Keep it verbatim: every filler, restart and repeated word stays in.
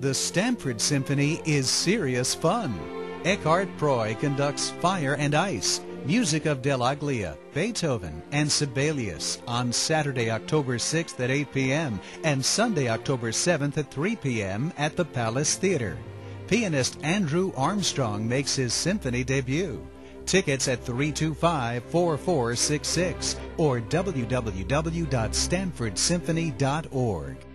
The Stamford Symphony is serious fun. Eckhart Proy conducts Fire and Ice, music of Dell'Aglia, Beethoven, and Sibelius on Saturday, October sixth at eight p m and Sunday, October seventh at three p m at the Palace Theater. Pianist Andrew Armstrong makes his symphony debut. Tickets at three two five, four four six six or w w w dot stamford symphony dot org.